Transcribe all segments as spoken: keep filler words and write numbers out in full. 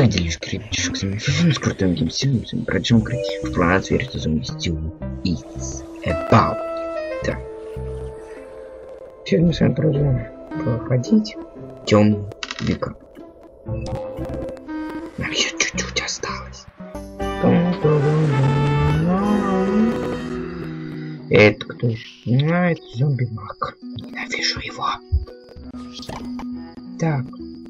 Как делишки, ребятишек, с вами с крутым геймсилом, продолжим играть в Планет Верит Зомби Стил. It's about. Так. Сегодня мы с вами продолжаем проходить темные века. Нам еще чуть-чуть осталось. Это кто? А, это зомби-маг. Ненавижу его. Так.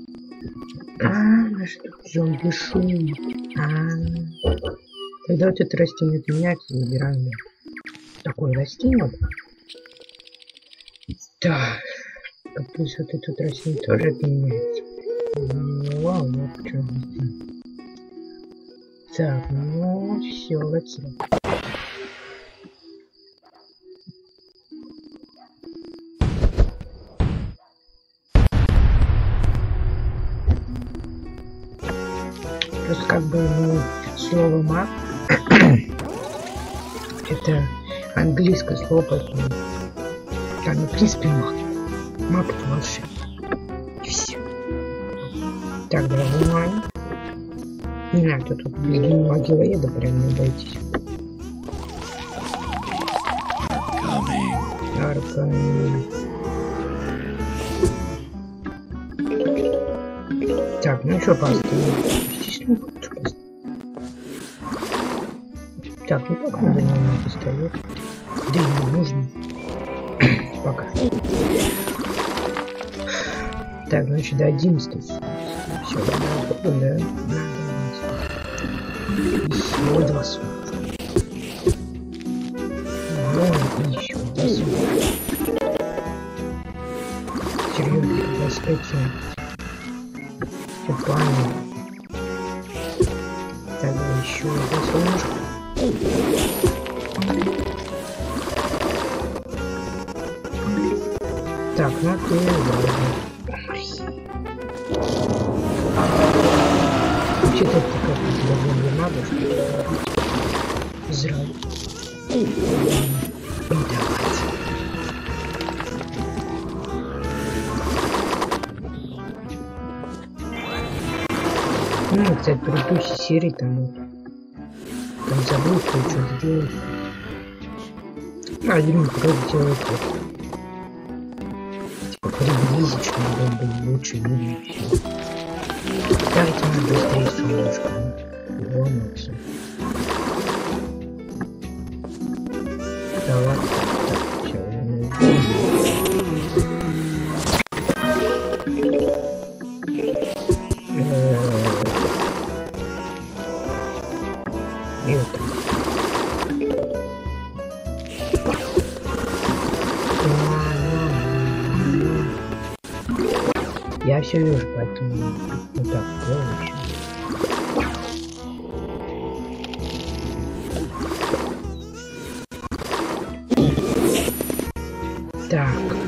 А, что зомби-шум? А, когда вот это растение меняется, забираем такое растение. Так. Пусть вот это вот растение тоже меняется. Вау, вот что. Так, ну все, let's go. Просто как бы, ну, слово маг это английское слово, поэтому там, ну, в принципе, маг. Маг это волшебник. И все. Так, давай внимание. Не надо тут бегу могилоеда, прям не бойтесь. Аркан. Так, ну что поставим? Так, ну как надо не пистолет? Да и не нужно. Пока. Так, значит, до одиннадцати. Все, да, да. Еще два суток. Ну, еще два суток. Серьезно, двадцать пять суток. Все правильно. Тогда еще два солнышка. Так, ну ты вообще-то это как-то тебя не надо, что зря. Ну давайте. Ну, кстати, в предыдущей серии там там забыл кое-что сделать. А, один вроде делает вот. Типа приблизить, чтобы было лучше видно все. Давайте мы быстрее солнышко. Ломаться. Да ладно. Так, все, и вот так. Я все вижу, поэтому вот так делаю. Так.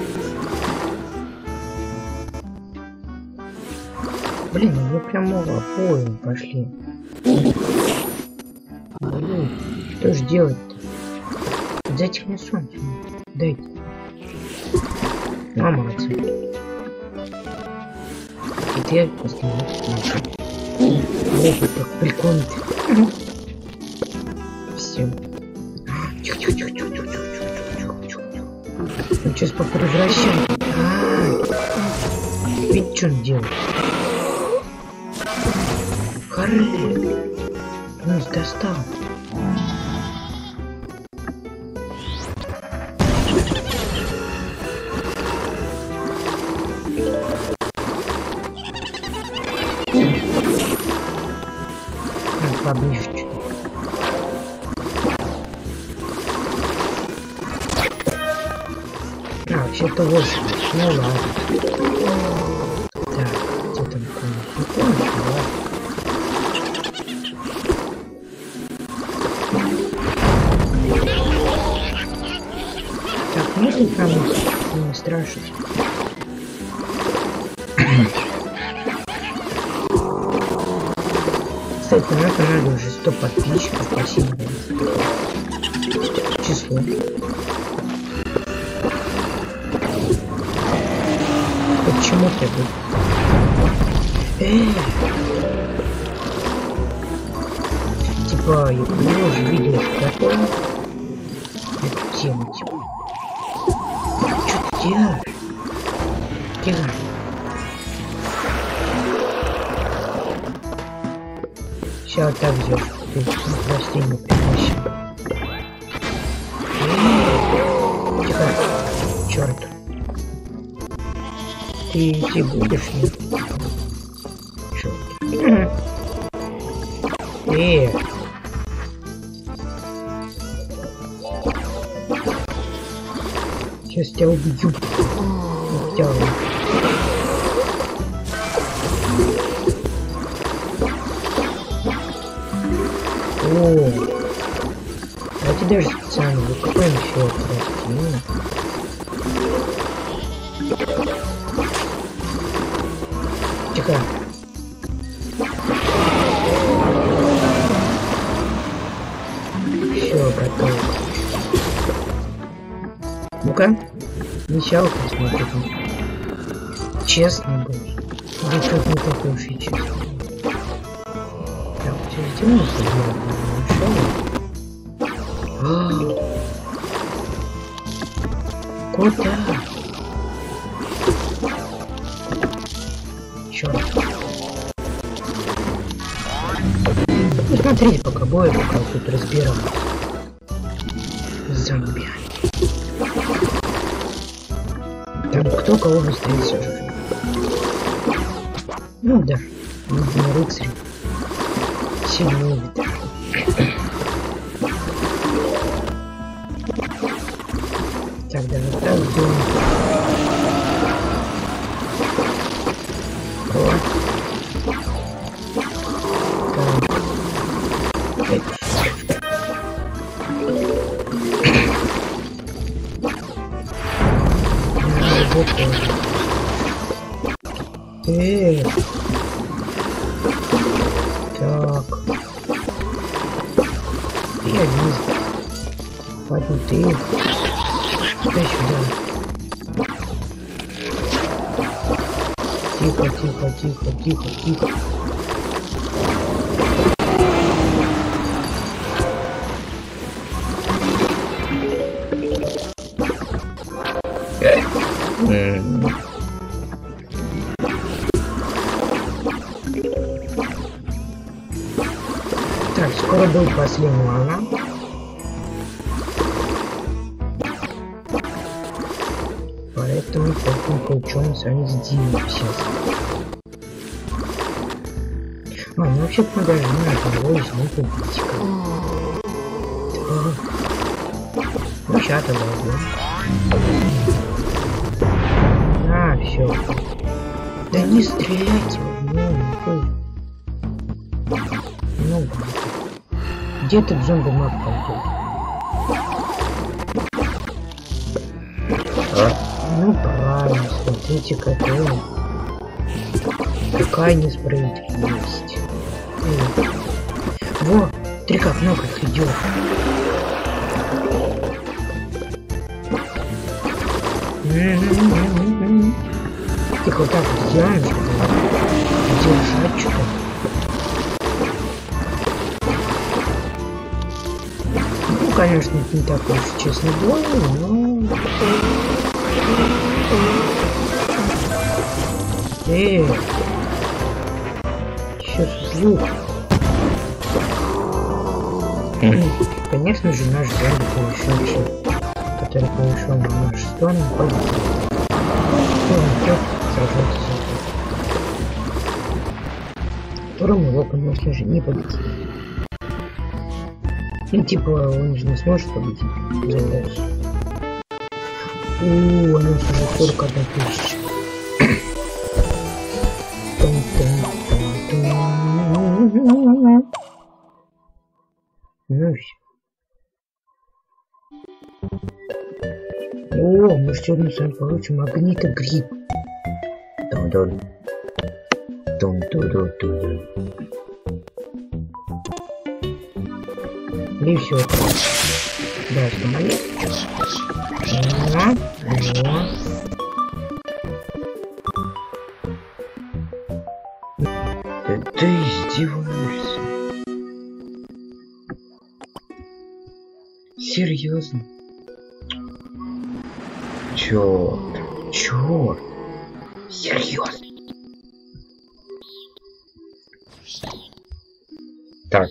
Блин, мы прямо в обоим пошли. Блин, что ж делать-то? Дайте мне солнце. Дайте. А, молодцы. И ты после вот так прикольно. Все. Он сейчас попревращает. Ведь что он делает? Хоры. Он достал. Поближе чуть. А, вообще-то восемь. Ну ладно. Так, где там комната? Не помню, ладно. Так, можно там не страшно. Кстати, на канале уже сто подписчиков, спасибо. Число. Почему ты тут? Эй! Типа, я уже видел такое. Эту тему, типа. Что ты делаешь? Тихо. Сейчас так сделаешь. Ты на растение превращай. Тихо. Черт. Ты идти будешь? Нет? Черт. Э. Сейчас тебя убью. Тебя. О, давайте даже специально выкопаем еще это растение. Тихо. Все, готово. Ну-ка, сначала посмотрим. Честно был. Или как не такой уж и честно. Так, через темно сделаем. Куда? Черт. Ну, смотрите, пока бой, пока тут разбирал. Зомби. Там кто кого быстрее сожрет. Ну да, видно рыцарь. Сильнее видно. Так, даже так сделаем. Вот. Так. Вот тоже. Эй. Так. Я вижу. Ладно, ты. Дай сюда. Тихо, тихо, тихо, тихо, тихо. Так, скоро будет последняя волна. Поэтому только что мы с вами сделаем сейчас. А, ну вообще-то мы даже не надо его из них убить. Ну сейчас тогда да. А, все. Да не стреляйте в него. Ну, где ты в зомби-маг пойдет? А? Ну правильно, смотрите, какой. Какая несправедливость. Во, три как много их идет. Тихо, вот так вот сделаем, держать что-то. Ну, конечно, не такой уж честный бой, но... Эй! Сейчас убью. Конечно же, наш зомби повышенный, который повышен на нашу сторону, ходит. Сражается с которым его, конечно же, не победить. Ну, типа, он же не сможет победить. Заявляюсь. Ууу, у нас уже только одна тысяча. Ну все. О, мы сегодня с вами получим магнитогриб. Дон-дон. Дон-дон-дон-дон. И все. Да, что монет. Ага. Да ты издеваешься. Серьезно? Чёрт. Чёрт. Серьезно. Так.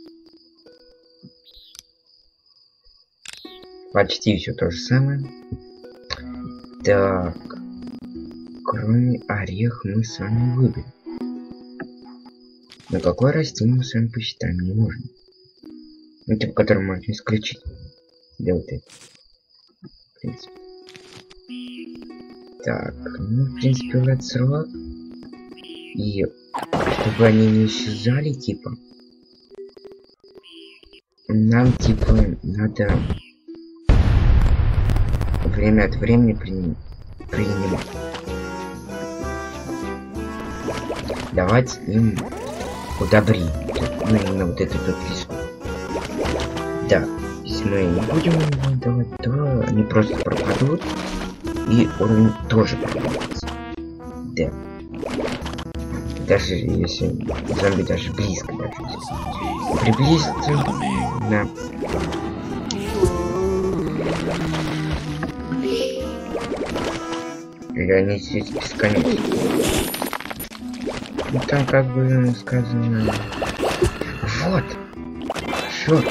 Почти все то же самое. Так. Кроме орех мы с вами выберем. Но какое растение мы с вами посчитаем не нужно. Ну, типа, который можно исключить. Да вот это. В принципе. Так, ну, в принципе, в этот срок. И чтобы они не исчезали, типа. Нам, типа, надо время от времени при... принимать. Давать им удобрить. Ну, именно вот этот вот рисунок. Да, если мы не будем им давать, то они просто пропадут. И уровень тоже пропадется. Да. Даже если зомби даже близко даже приблизится на... Или они здесь бесконечны. Ну, там как бы сказано... Вот! Чёрт!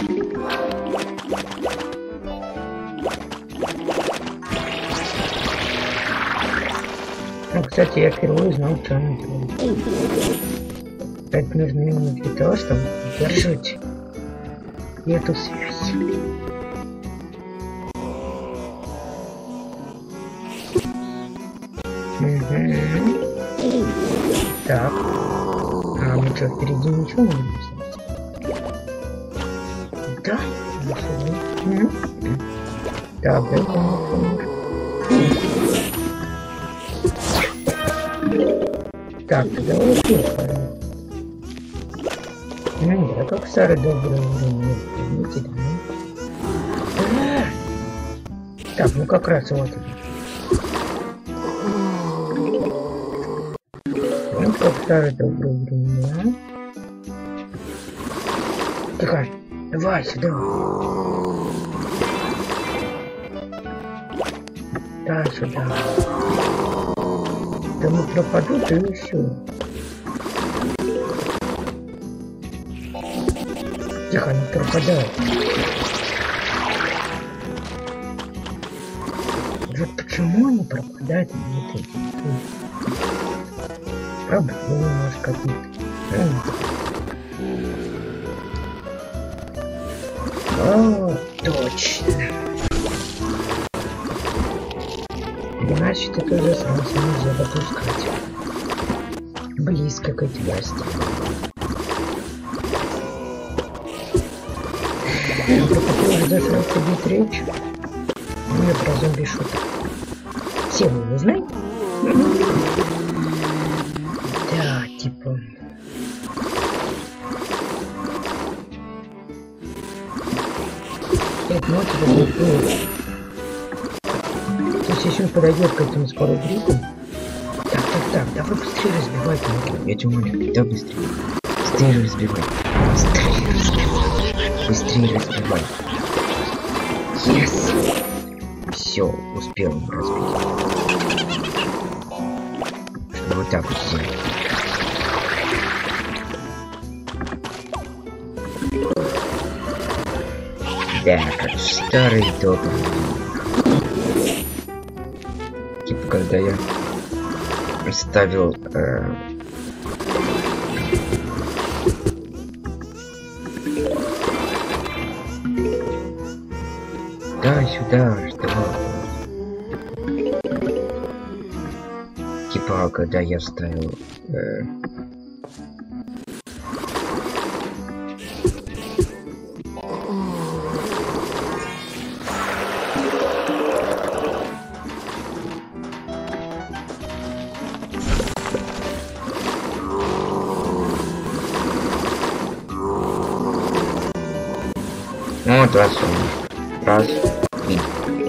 Ну, кстати, я впервые узнал, что она делает. Это нужно именно для того, чтобы держать эту связь. Угу. Так. А мы что, впереди ничего не будем делать? Да? Угу. Так, дай помочь. Так, тогда вот здесь, ну да, как старый добрый уровень, извините, да? Так, ну как раз вот это. Ну как старый добрый уровень, да? Тихо, давай сюда. Да, сюда. Да мы пропадут и все. Тихо, не пропадают. Вот почему они пропадают? Вот эти? Проблемы, может, какие-то. О, точно. Значит, это уже сразу нельзя допускать. Близко к этой власти. Про какой уже засрался бить речь? Мне про зомби шуток. Все вы его знаете? Да, типа... Нет, ну это будет... Если он подойдет к этому скоро грибу. Так, так, так, давай быстрее разбивай его. Я тебя умоляю, да быстрее. Быстрее разбивай. Быстрее разбивай. Быстрее разбивай. Yes! Все, успел разбить. Чтобы вот так вот сделать. Да, как старый добрый. Типа, когда я ставил э... да, сюда, что типа, когда я ставил э... ну, вот раз, раз, и...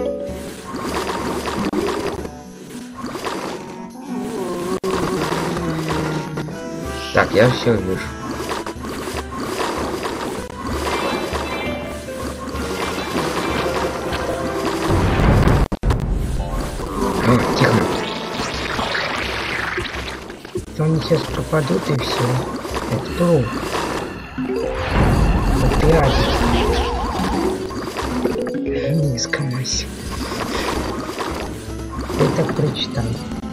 Так, я все вижу. они сейчас пропадут и все. Это труп. Опять. Низко, мась. Я так прочитал.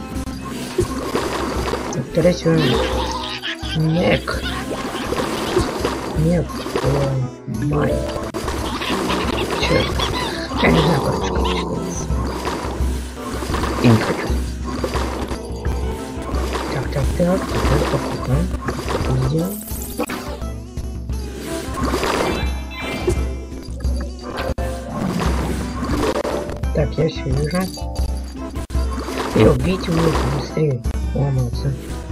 Второй сезон. Нек. Нет. Май. Черт. Я не знаю, короче, как читается. И не хочу. Так, так, так. Теперь покупаем. Сделаем. Так, я все вижу. И убить его быстрее. Ломаться.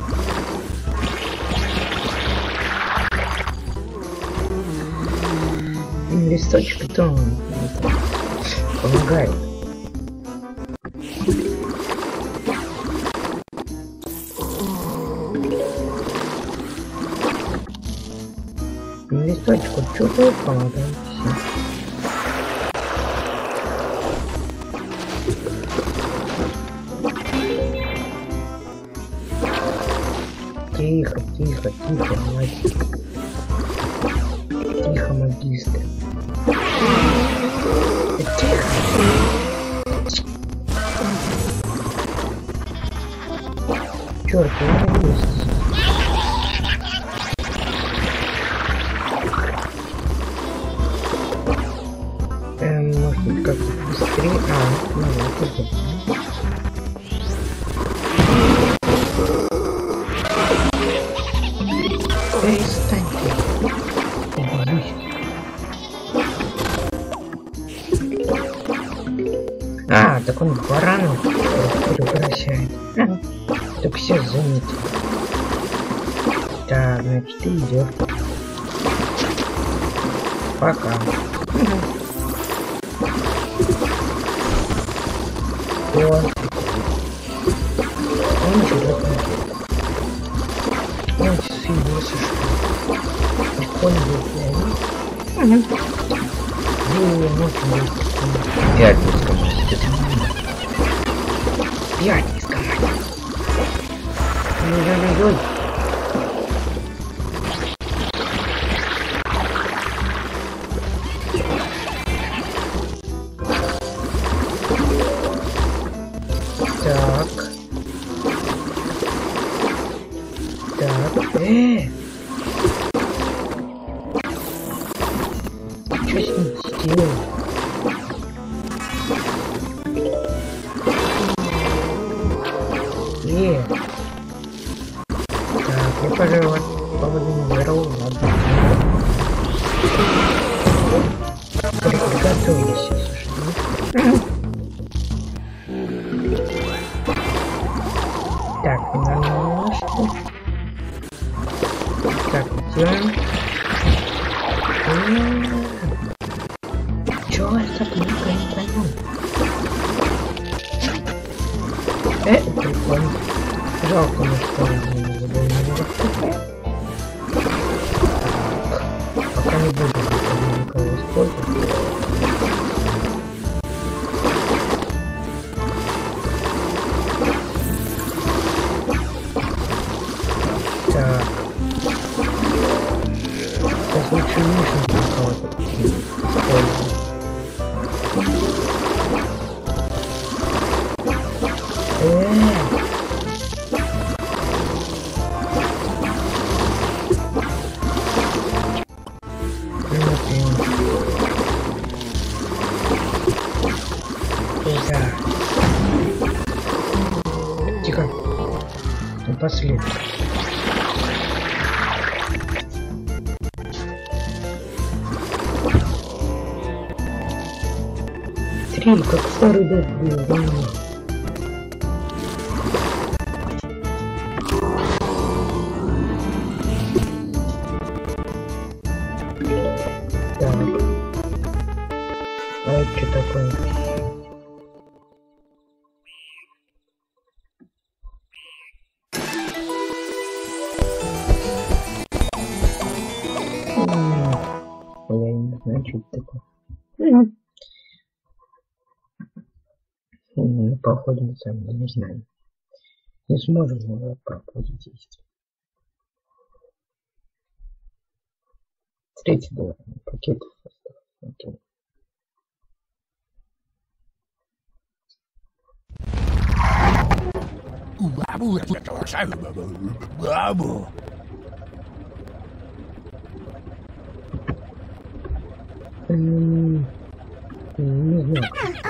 Листочек то помогает. Листочку что-то помогает. Тихо, тихо, тихо, мать. Тихо, магистр. Тихо. Черт, я есть. Эм, может быть, как-то быстрее. А, ну вот, это. Перестань ты. Убожись. А, так он баранов превращает. А, так все заняты. Так, значит, ты идешь. Пока. Вот. Он живет. Он сильно сошел. Прикольно будет. Ой, ночью. Пять не скомать. Пять не скомать. Ой-ой-ой. Так. Так. Э. Что с ним сделал? Е. Так, я, пожалуй, поводил ладно. Приготовились, слушай. Так, наноску. Так, делаем. Чё это кнопка не пойму? Э, прикольно. Жалко, мы что не забыли. Пока не буду никого использовать. Так. Сейчас лучше вишенку кого-то использовать. Эээ. Тихо. Напоследок. Три, как старый дед был, да. Так. А это что такое? Я не знаю, что это такое. Ну, походу, сам не знаю. Не сможем его пропустить действие. Третий доллар. Пакетов осталось. Окей. М-м-м, не знаю.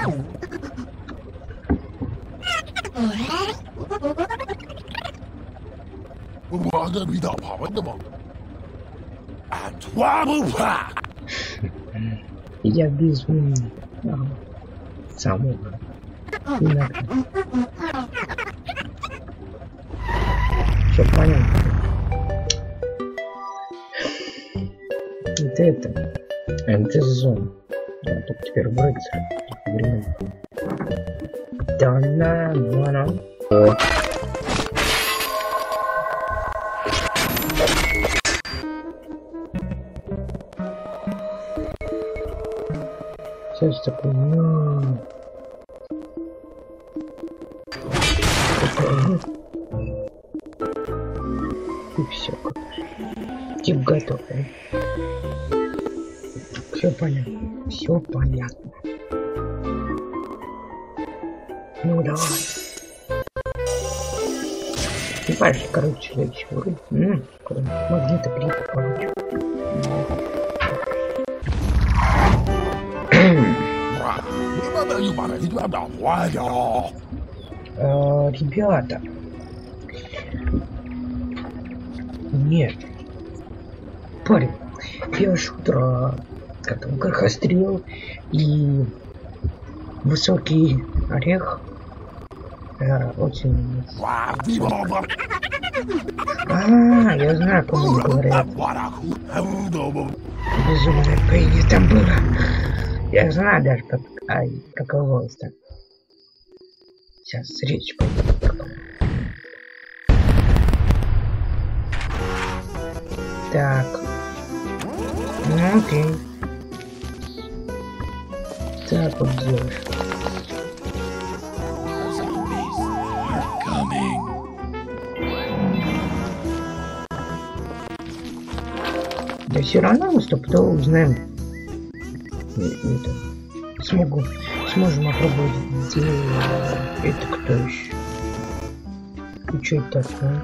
Я безумный. Самого. Все понятно. Вот это. Это зон. А тут теперь в рыцарь. Да на, на, на. Сейчас такой, ну... И все. Тип готов. Все понятно. Все понятно. Ну давай. И дальше, короче, следующий уровень. Ну, магнита гриппа получу. Uh, ребята, нет, парень, первый шутер, как там, горохострел и высокий орех, uh, очень... А, я знаю, кому говорят. Безумное пение там было. Я знаю даже, как, ай, каково это. Сейчас речь пойдет. Так. Ну окей. Так вот делаешь. Да все равно мы стопудово узнаем. Это, смогу, сможем опробовать, где это кто еще. И что это такое?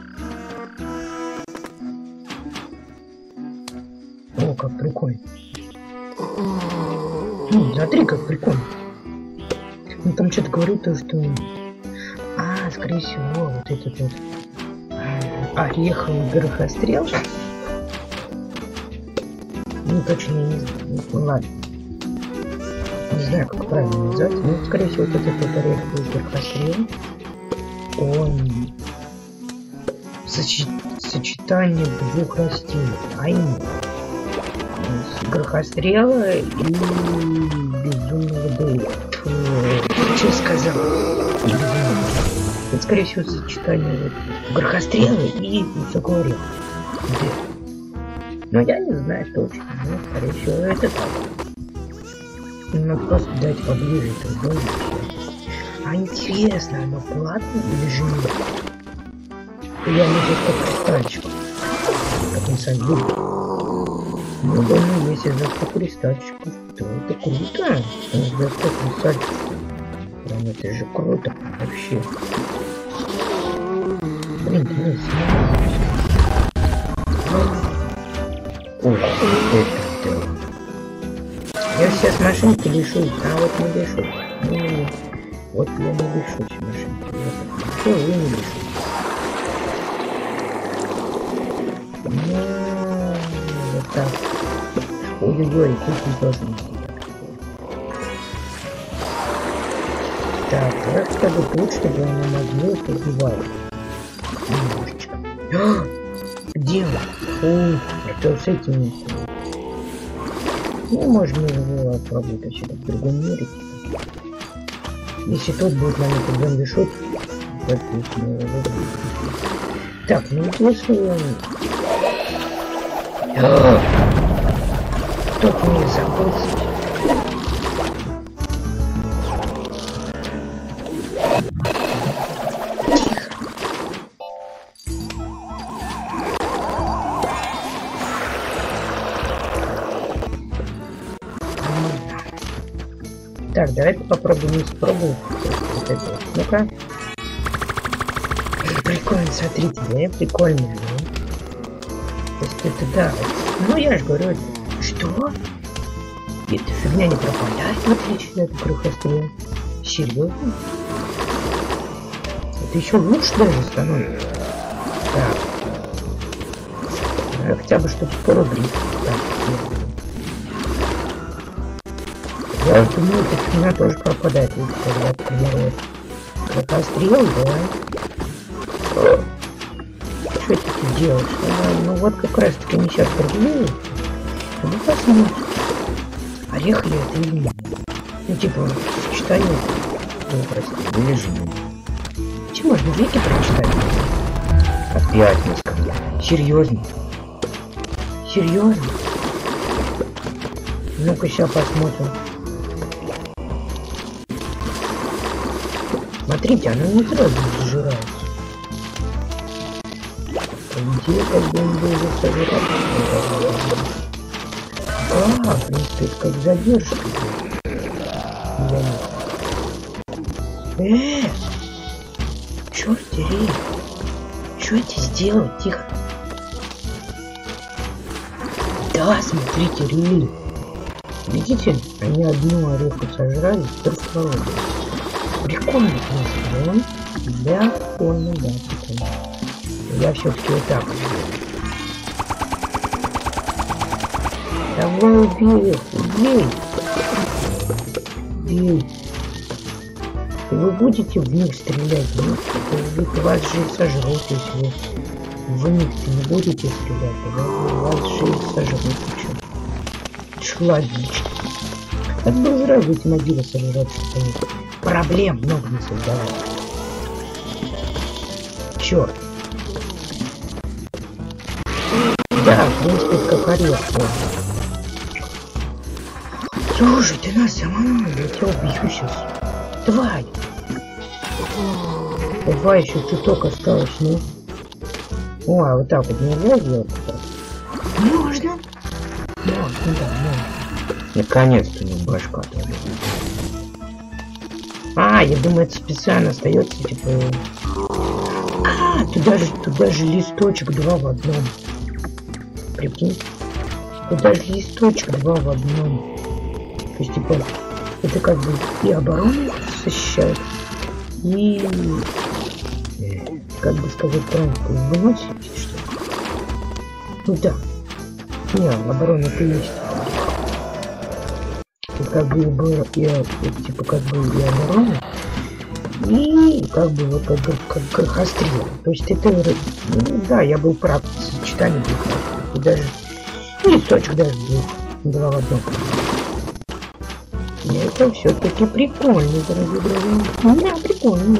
О, как прикольно. Ну, смотри, как прикольно. Ну, там что-то говорит то, что... А, скорее всего, вот этот вот ореховый горохострел. Ну, точно не знаю. Ну, ладно. Не знаю, как правильно назвать, но, скорее всего, вот этот вот ореховый горохострел, он сочи... сочетание двух растений, а именно горохострела и безумного духа. Что сказал? Это, скорее всего, сочетание вот горохострела и высокого ореха. Но я не знаю точно, но, скорее всего, это так. Надо просто дать поближе это домик. А интересно, оно платное или же нет? Я не знаю, как кристальчик. Как он сам будет. Ну да, ну если за сто кристальчиков, то это круто. За сто кристальчиков. Прям это же круто. Вообще. Блин, блин, смотри. Ой, это да. Я сейчас машинки лишусь, а вот не лишусь. Ну, вот я не лишусь машинки. Все, я не лишусь. Ну, вот так. Ой-ой-ой, кухня тоже не сидит. Так, как чтобы тут, чтобы она могла побивать. Немножечко. Где он? Фу, это с этим не сидит. Ну, можно его попробовать вообще в другом мире. Если тот будет на этом зомби шот, допустим, его выбрать. Так, ну если он... Кто-то не забылся. Так, давайте попробуем, не спробуем. Вот это вот. Ну-ка. Прикольно, смотрите, да, прикольно, да? То есть это да. Ну я же говорю, что? Эта фигня не пропадает, в отличие от крюхострия. Серьезно? Это еще лучше даже становится. Так. А хотя бы что-то сто рублей. Так, я думаю, эта фигня тоже пропадает, если когда тренирует. Крюхострел, да? Что ты делаешь? А, ну вот как раз таки они сейчас прогуляют. Ну посмотрим. Орех ли это или нет? Ну типа сочетание. Ну прости, не вижу. Че можно веки прочитать? Опять не сказал. Серьезно? Серьезно? Ну-ка сейчас посмотрим. Смотрите, она не сразу зажирается. Где как бы он был уже сожрать? А, в принципе, это как задержка. Э, черт дери. Что это сделать? Тихо. Да, смотрите, реально. Видите? Они одну ореху сожрали, вторую. Прикольно, конечно, да? Да, прикольно, да, прикольно. Я все-таки вот так вот. Давай убей их, убей. Убей. Вы будете в них стрелять? Ну, ведь вас же и сожрут, если вы в них-то не будете стрелять, а вас же и сожрут. Шлоднички. Так бы сразу эти могилы сожрать, что проблем много не создавать. Черт. Да, в принципе, это как орех. Слушай, ты нас заманул, я тебя убью сейчас. Давай. Давай, еще чуток осталось, ну. О, а вот так вот нельзя сделать? Можно? Можно, да, можно. Наконец-то у него башка. А, я думаю, это специально остается, типа... А, туда же, туда же листочек два в одном. Прикинь. Туда же листочек два в одном. То есть, типа, это как бы и оборону защищает, и, как бы сказать правильно, выносит, что ли? Ну да. Не, оборона это есть. Тут как бы было и, и, типа, как бы и оборона, и как бы вот как, как, как крюхострел. То есть это, ну, да, я был прав, сочетание будет. И даже листочек даже будет два в одном. Это все-таки прикольно, дорогие друзья. Да, прикольно.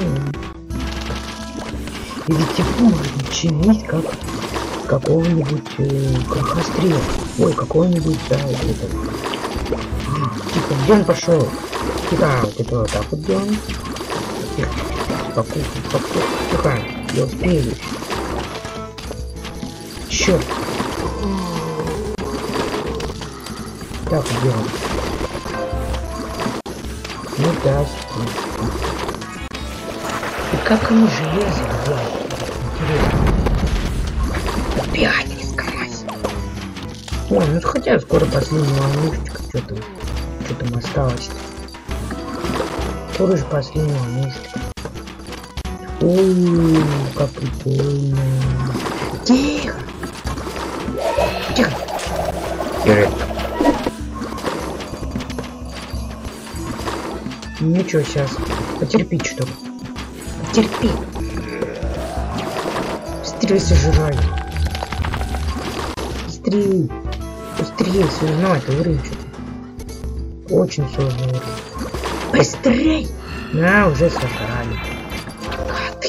И ведь его можно чинить как какого-нибудь э, крюхострела. Ой, какого-нибудь, да, вот это. Тихо, где он пошел? Тихо, вот это вот так вот делаем. Тихо, спокойно, спокойно. Тихо, я успею. Черт. Так вот делаем. Ну да, и как ему железо взять? Интересно. Опять рисковать. О, ну хотя скоро последняя волнушечка. Что там? Что там осталось? Скоро же последняя волнушечка. Ой, как прикольно. Тихо! Тихо! Тихо! Ничего, сейчас. Потерпи что-то. Потерпи. Быстрее сожрай. Быстрее. Быстрее сожрай. Ну, это уровень что-то. Очень сложный уровень. Быстрее. На, уже сожрали. Гады.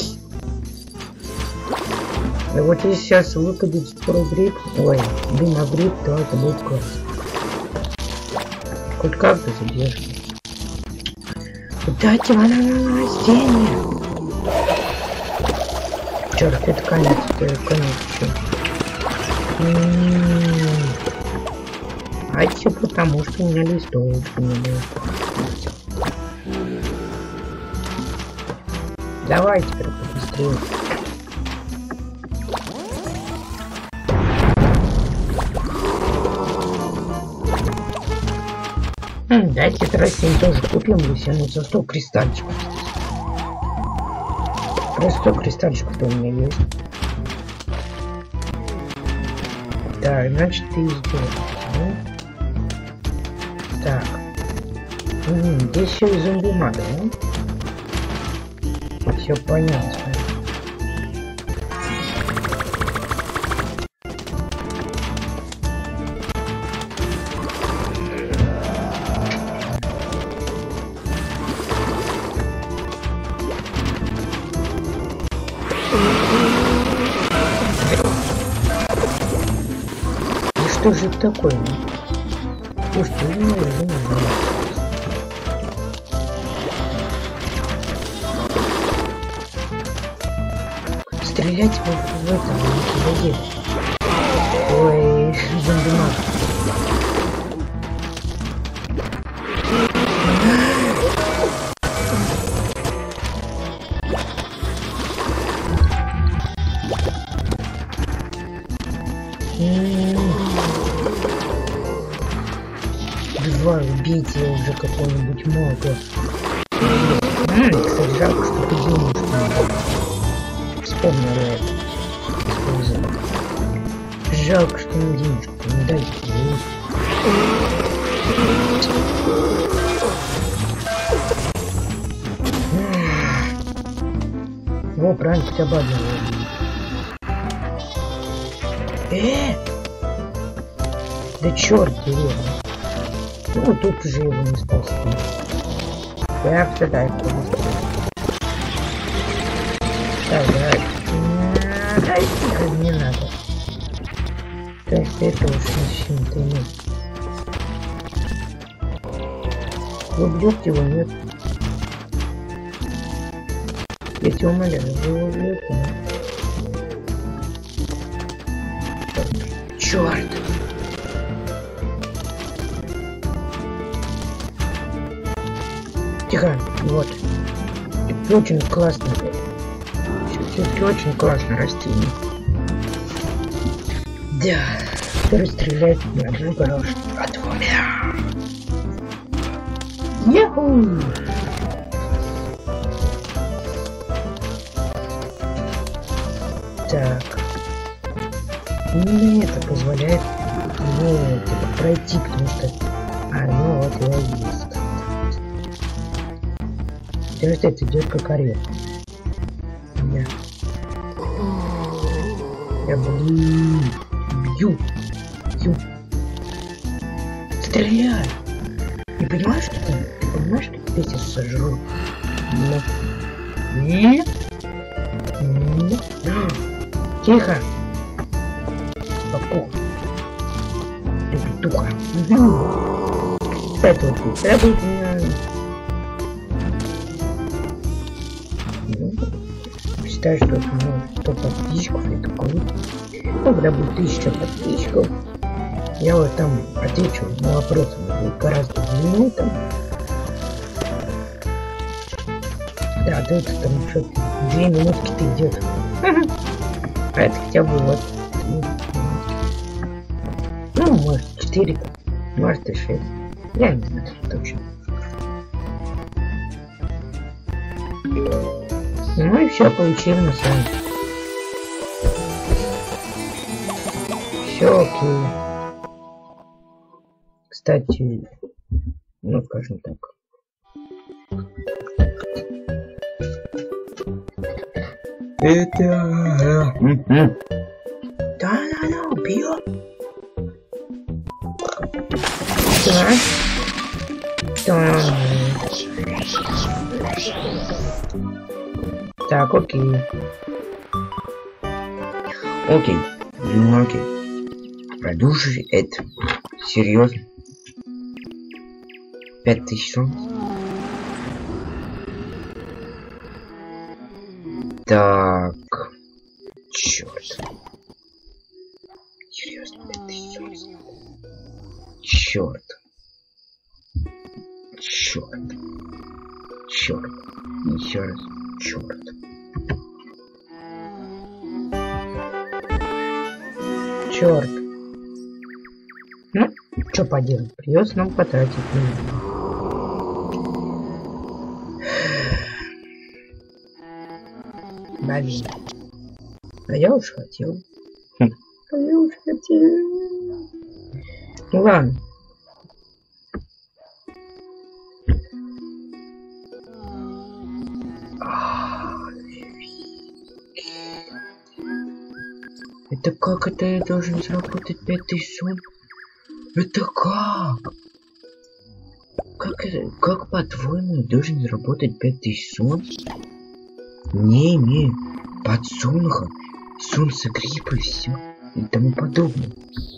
Да вот если сейчас выпадет спорогрипп, ой, дымогрипп, то это будет классно. Хоть как-то задержка. Дайте банановое растение. Черт, это конец, это конец. А все потому, что у меня листовочка не было. Давай теперь побыстрее. Хм, дайте тростень тоже купим, если ну за сто кристальчиков. Просто сто кристальчиков-то у меня есть. Так, значит ты сделаешь. Ну? Так. Угу, здесь еще и зомби-мага, ну? Все понятно. Что же это такое? Слушайте, ну, не знаю. Стрелять в, в этом не ой, зомби-маг. Давай, убейте уже какого-нибудь мага. Кстати, жалко, что ты денег не вспомнил это. Использовал. Жалко, что мне денежку не дайте. Во, правильно, хотя бы одного. Э! Да черт его. Ну, тут уже его не спасти. Так, тогда это быстрее. Так, давай. Ай, тихо, не надо. То есть это уж ничего-то нет. Вы бьете его, нет? Я тебя умоляю, вы его бьете, нет? Черт! Тихо, вот. Это очень классно. Все-таки очень классно растение. Да, который стреляет на одну горошку, а двумя. Яху! Так. Именно это позволяет мне типа, пройти, потому что... А, ну вот я есть. То есть это идет как орех. Да. Я блин, бью, бью. Стреляй! Не понимаешь, что ты? Ты понимаешь, что я тебя сожру? Нет. Нет. Нет. Тихо. Спокойно. Ты петуха. Это вот это будет меня. Считаю, что это ну, сто подписчиков и такой. Ну, когда будет тысяча подписчиков, я вот там отвечу на вопросы будет гораздо длиннее там. Да, тут там что-то две минутки-то идет. А это хотя бы вот. Ну, может четыре, может и шесть. Я не знаю точно. Ну и все, получили мы с вами. Все окей. Кстати, ну скажем так. Это... Да-да-да, убьет. Так. Так. Так, окей. Окей. Ну, окей. Продолжи это. Серьезно? Пять тысяч солнц? Так. Черт. Серьезно, пять тысяч солнц? Черт. Черт. Черт. Еще раз. Черт. Черт. Ну, что поделать? Придется нам потратить время. Блин. А я уж хотел. Хм. А я уж хотел. Ну ладно. Это как это я должен заработать пять тысяч сом? Это как? Как это? Как по-твоему я должен заработать пять тысяч сом? Не имею подсолнуха, солнцегриппа и все и тому подобное.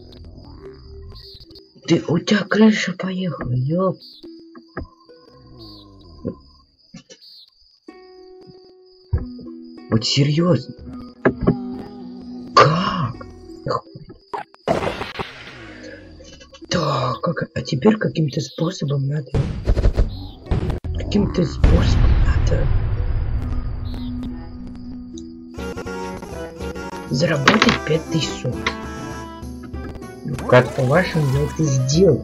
Ты, у тебя крыша поехала, ёп. Вот серьезно. Как? Так, как, а теперь каким-то способом надо... Каким-то способом надо... Заработать пять тысяч сом. Ну, как по-вашему я это сделал?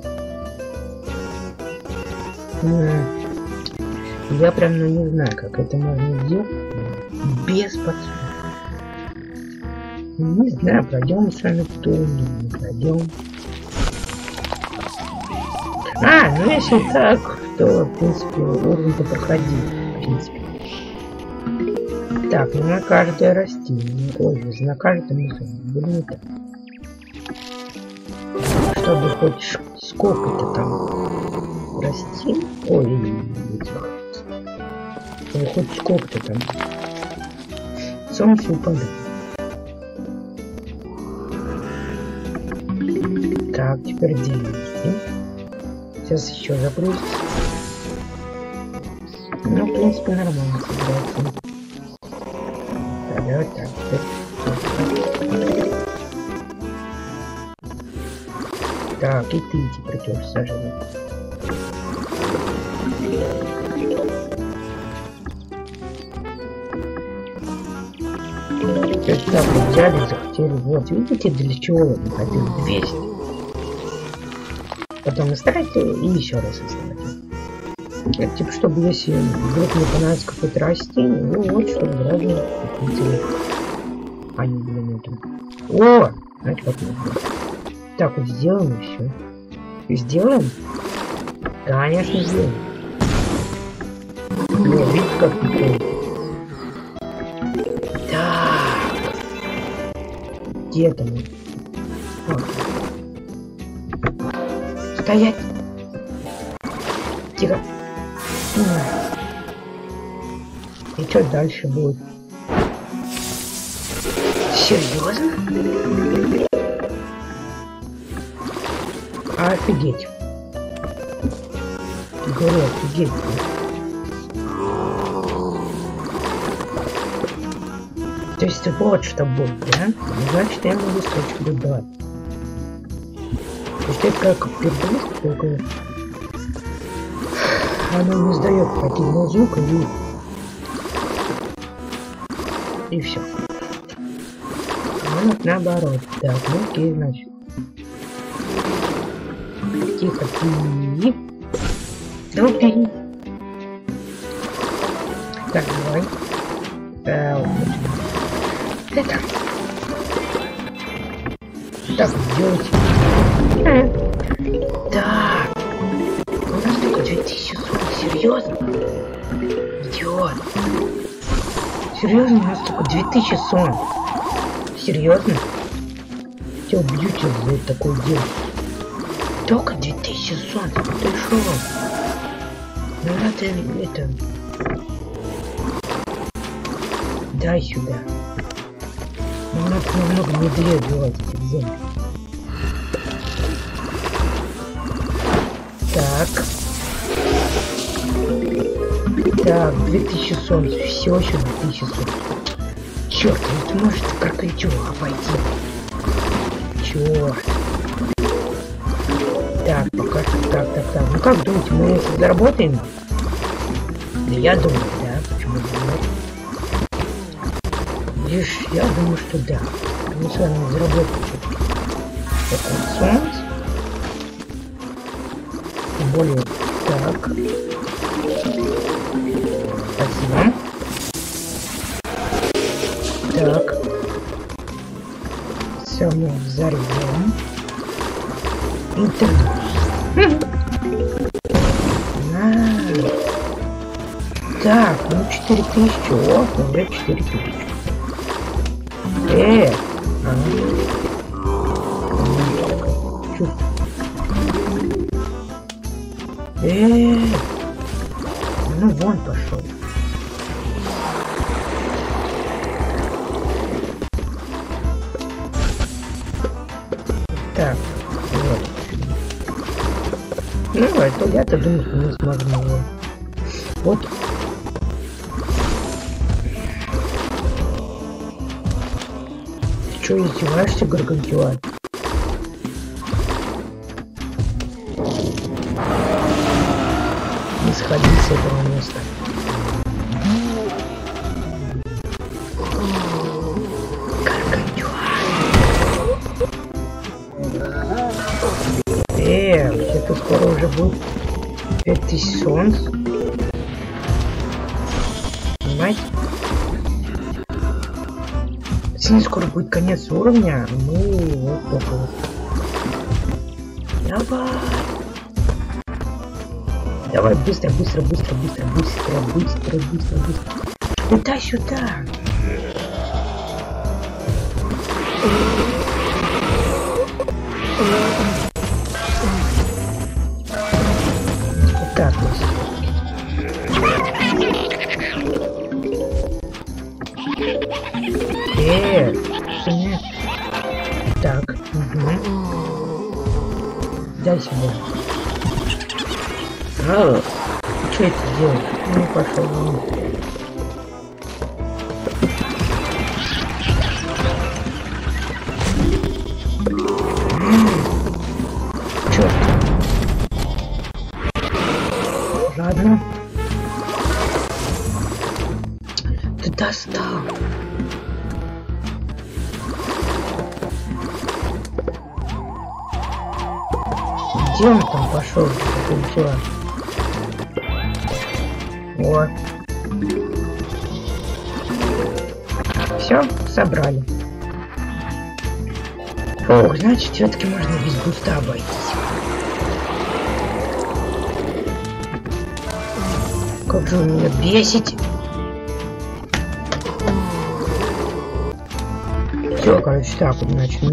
Я прям ну, не знаю, как это можно сделать без подсолнуха. Не знаю, пройдем с вами кто-нибудь, не пройдем. А, ну если так, то в принципе уровень-то проходил, в принципе. Так, ну на каждое растение, ой, на каждое не так. Чтобы хоть сколько-то там расти, ой, этих, чтобы хоть сколько-то там солнце упадет. Так, теперь делимся. Сейчас еще загрузится. Ну, в принципе, нормально собирается. Так, так, так. Так, и ты теперь тоже сожри. Это так, вот взяли, захотели. Вот, видите, для чего я находил двести. Потом оставить и еще раз оставить. Это типа, чтобы если вдруг мне понравится какое-то растение, ну вот, чтобы разные интересно. А не блин, это. О! Знаете, как можно. Так вот сделаем и все. Сделаем? Конечно, сделаем. Ну, видите, как прикольно. Так. Где там? Вот. Стоять! Тихо! И что дальше будет? Серьезно? Офигеть! Говорю, офигеть! То есть вот что будет, да? Значит, я могу точку добавить. То есть это как пердушка, только она не сдает противного звука и... И все. А вот наоборот. Так, ну окей, значит. Тихо, ты. Ну ты. Так, давай. Да, вот. Это. Так, делайте. Так. У нас только две тысячи сорок. Серьезно? Идиот. Серьезно, у нас только две тысячи сорок. Серьезно? Я убью тебя за такое дело. Только две тысячи сорок. Ты шо? Ну надо это... Дай сюда. Нам надо намного медлее убивать этих зомби. Так. Так, две тысячи солнц. Все еще две тысячи солнц. Черт, ведь может как идиот обойти. Черт. Так, пока так, так, так. Ну как думаете, мы если заработаем? Да я думаю, да, почему бы нет? думаешь? Я думаю, что да. Мы с вами заработаем такой солнце. Тем более так. Спасибо. Так. Все, мы взорвем. Интернет. На. Так, ну четыре тысячи. О, уже четыре тысячи. Э, а. Чё? Э, ну вон пошел. Так, вот. Ну, это я-то думаю, что мы сможем его. Вот. Ты чё, издеваешься, Гаргантюа? Не сходи с этого места. Э, это скоро уже будет пять тысяч солнц. Понимаете? Если скоро будет конец уровня, мы вот только вот. Давай. Давай, быстро, быстро, быстро, быстро, быстро, быстро, быстро, быстро. Сюда, сюда. Вот так вот. Э, нет. Так, угу. Дай сюда. А, что это делать? Ну, пошел вон. Черт. Ладно. Ты достал. Где он там пошел? Вот. Все, собрали. Ох, значит, все-таки можно без буста обойтись. Как же вы меня бесите. Все, короче, так вот начну.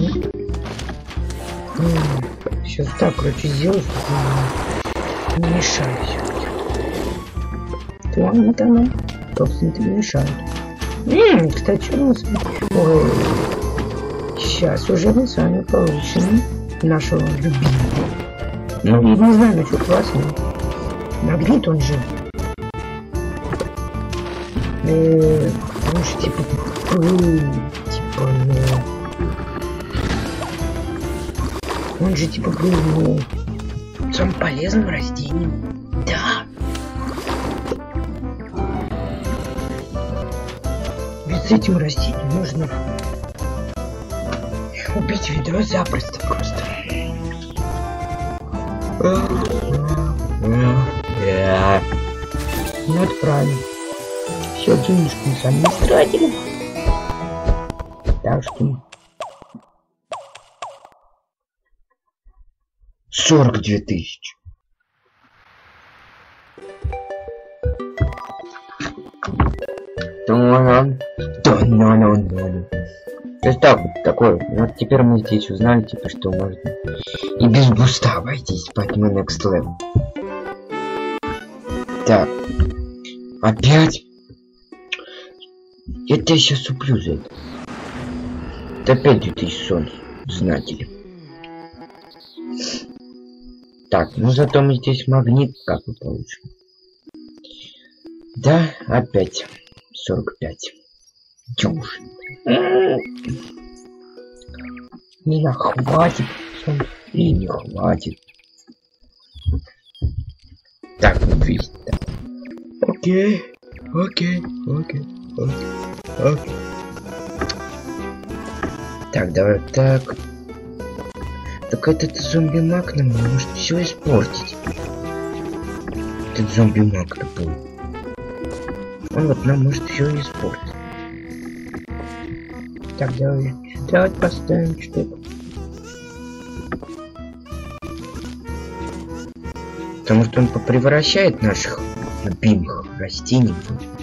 Сейчас так, короче, сделаю, чтобы не мешать все-таки. Ладно, там, собственно, не мешает. Ммм, кстати, у нас... Ой, сейчас уже мы с вами получим нашего любимого. Ну, я не знаю, насчет вас, но... Магнит он же. Э, он же типа... Типа, ну... Он же типа был, ну... Самым полезным растением. Да. Ведь с этим растением можно убить ведро запросто просто. Ну это правильно. Все, денежки мы сами тратили. Так что... сорок две тысячи. Да, да, да, да, да. То есть так вот, такой. Вот теперь мы здесь узнали, типа, что можно и без буста обойтись, поэтому next level. Так. Опять? Я тебя сейчас уплю за это. Это опять две тысячи солнц, знаете ли. Так, ну зато мы здесь магнит как бы получим. Да, опять сорок пять. Чушь. Не хватит. И не хватит. Так, вот двести. Окей. Окей. Окей. Окей. Так, давай так. Так этот зомби-маг нам может все испортить. Этот зомби-маг тупой. Он вот нам может все испортить. Так, давай сюда вот поставим что-то. Потому что он попревращает наших любимых растений.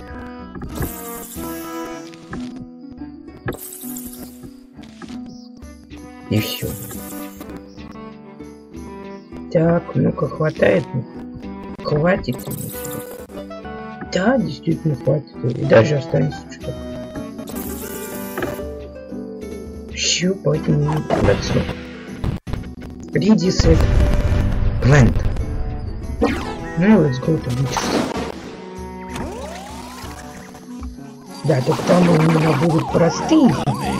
И все. Так, ну-ка, хватает? Хватит? Да, действительно хватит. И даже останется что-то. Все, поэтому не податься. Ready, set, plant. Ну, let's go to beach. Да, только там у меня будут простые.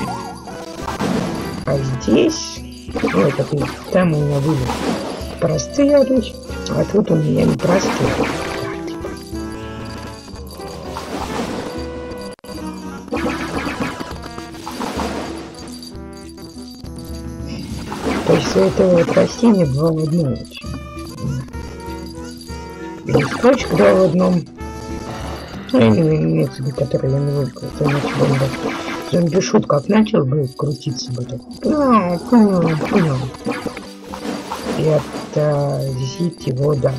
А здесь, ну, это там у меня будут простые орехи, а тут у меня не простые. То есть у этого вот растения два в одном. Листочек два в одном. Ну, имеется в виду, который я не выкрыл. Зомби-шут как начал бы крутиться бы так. Ну, понял, понял. И отразить его, да.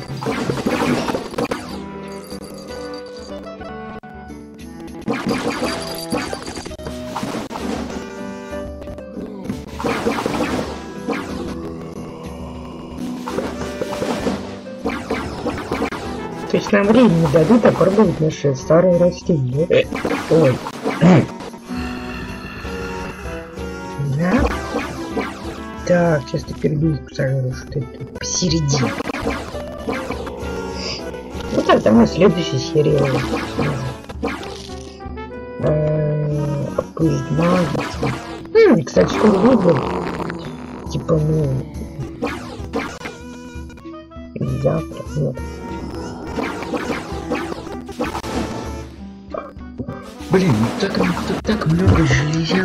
То есть нам времени дадут опробовать наши старые растения. Э, ой. Да. Так, сейчас ты перебивку сажу, что это посередине. Ну так, там следующая серия. Опоздно. Кстати, скоро выбор. Типа, ну... Завтра, нет. Блин, ну так, тут так много железяк.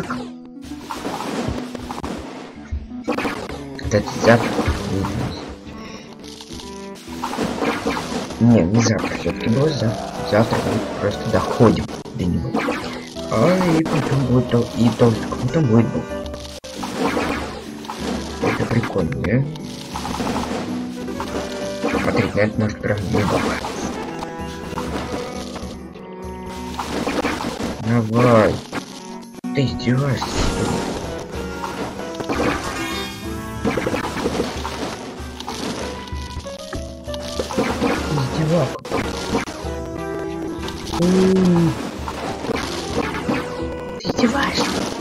Кстати, завтра не, не завтра, все-таки было завтра. Завтра мы просто доходим до него. А и потом будет то, и только потом будет бог. Это прикольно, да? Смотреть на это может прям не бог. Давай. Ты издеваешься, что ли? Издевалка. Ты издеваешься?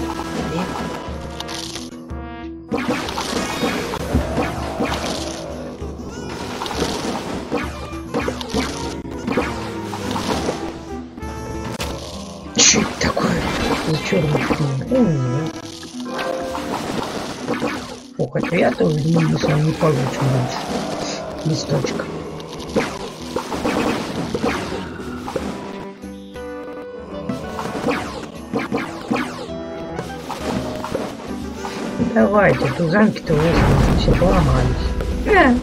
Что это такое? Черный фильм. Ох, это я тоже думаю, если он не получим больше листочка. Давайте, тузанки-то у вас все поломались.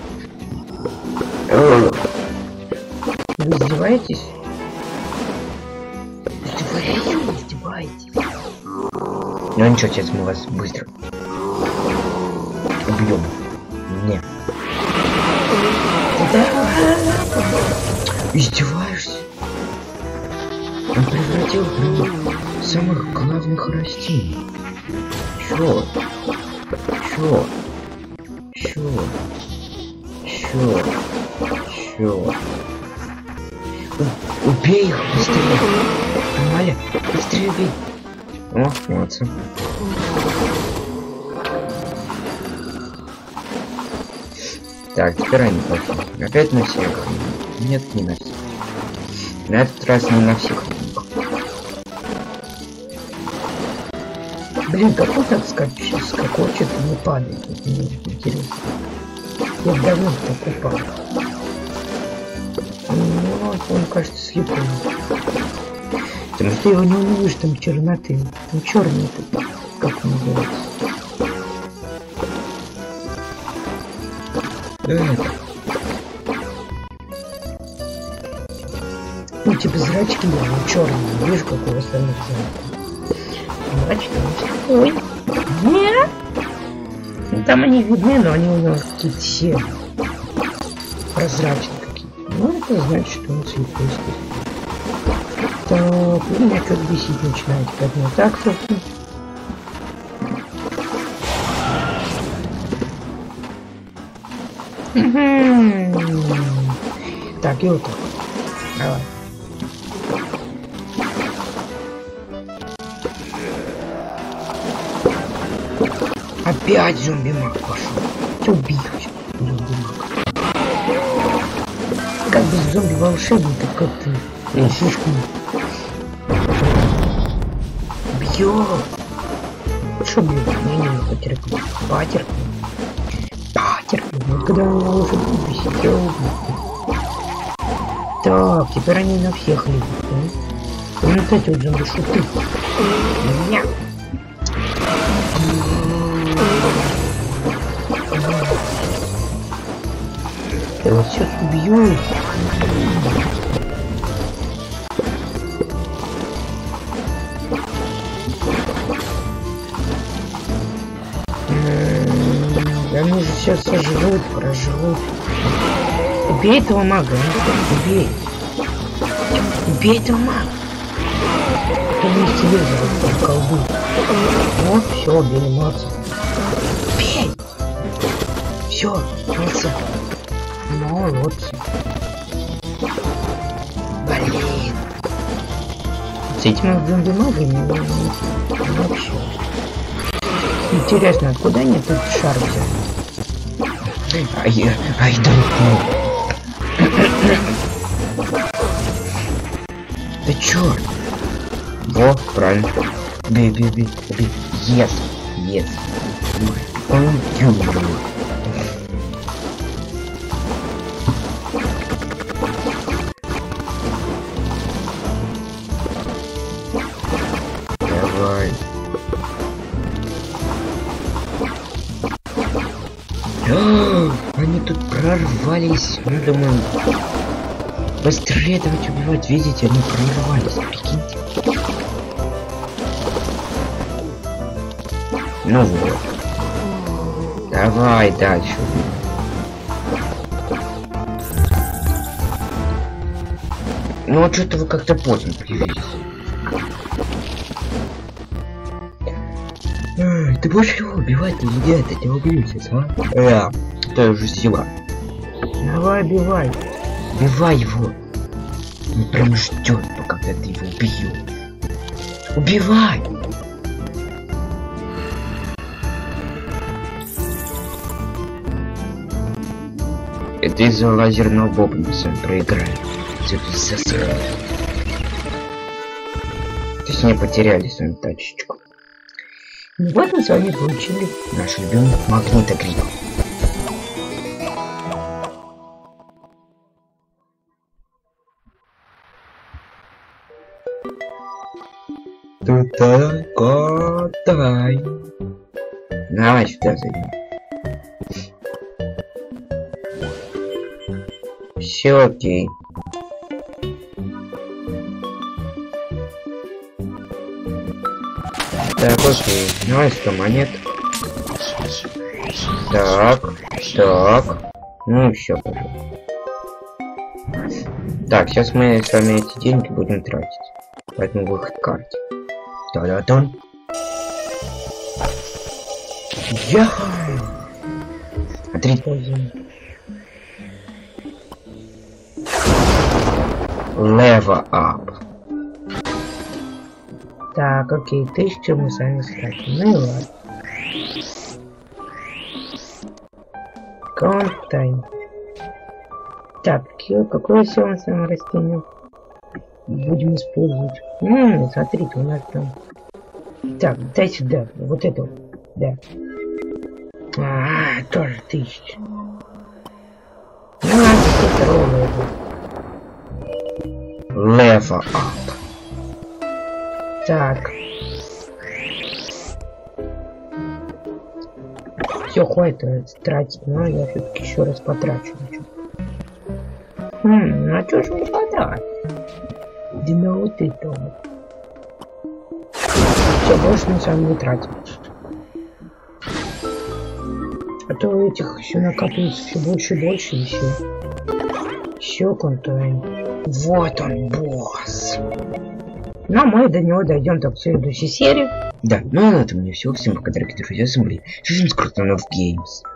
Вы издеваетесь? Вы издеваетесь? Ну ничего, сейчас мы вас быстро убьем. Не. Издеваешься? Он превратил в самых главных растений. Чё? Чё? Чё? Чё? Чё? У убей их быстрее! Нормально? Быстрее убей! О, молодцы. Так, теперь они плохие. Опять на всех? Нет, не на всех. На этот раз не на всех. Блин, как он так скачет, скакочет и не падает? Мне интересно. Я давно так упал. Ну, он кажется слепым. Потому что его не увидишь, там черноты. Он черный тут. как называется. Это. Ну, типа зрачки, ну, черные, видишь, как у остальных зрачки. Ой, нет. Ну, там они видны, но они у него какие-то все прозрачные какие-то. Ну, это значит, что он слепой. Так, у меня как бесить начинает, поэтому так, собственно. Так, и вот так. Давай. Опять зомби-маг пошел. Тебя убить хочу. Зомби-маг. Как бы зомби-волшебник, как ты. Я слишком... Бьет. Что бьет? Не-не-не, потерпи. Потерпи. Потерпи. Вот когда он его уже выбесит, я убью. Так, теперь они на всех лезут, да? Ну, кстати, вот зомби-шуты. Меня. Я вас сейчас убью. Они же сейчас сожрут, прожрут. Убей этого мага, убей. Убей этого мага. Это не телевизор, колдун. Вот, все, убили, молодцы. Убей! Все, молодцы. Молодцы. Блин. С этими зомби-магами вообще. Интересно, откуда они тут шар взяли? А я... Ай, да да чёрт! Во, правильно. Бей, бей, бей, бей. Yes, yes. Он юный. Давай. О, они тут прорвались. Ну, думаю, быстрее давайте убивать. Видите, они прорвались. Прикиньте. Ну вот. Давай дальше. Ну вот что-то вы как-то поздно появились. Ай, ты будешь его убивать, не едят, я тебя убью сейчас, а? Да, это уже сила. Давай, убивай. Убивай его. Он прям ждет, пока ты его убьешь. Убивай! Это из-за лазерного боба мы с вами проиграли. То есть не потеряли свою тачечку. Ну вот мы с вами получили наш любимый магнитогриф. Давай. Давай сюда зайдем. Все окей. Так, окей. Давай сто монет. Так, так. Ну и все, пожалуйста. Так, сейчас мы с вами эти деньги будем тратить. Поэтому выход карте. Та-да-дон. Я. Смотри. Level up. Так, окей, тысячу мы сами стратим. Ну и ладно. Контайн. Так, какое все мы с вами растение будем использовать? Ммм, смотрите, у нас там... Так, дай сюда, вот это вот, да. А, тоже тысяча. Ну, надо второго. Level up. Так. Все, хватит тратить, но я все-таки еще раз потрачу. Хм, ну а что же не потратить? Да на вот это вот. Все, больше на самом не тратим. А то этих все накапливается все больше и больше еще. Все, контент. Вот он, босс. Ну, а мы до него дойдем так в следующей серии. Да, ну а на этом у меня все. Всем пока, дорогие друзья, с вами был Жизнь Крутанов Геймс.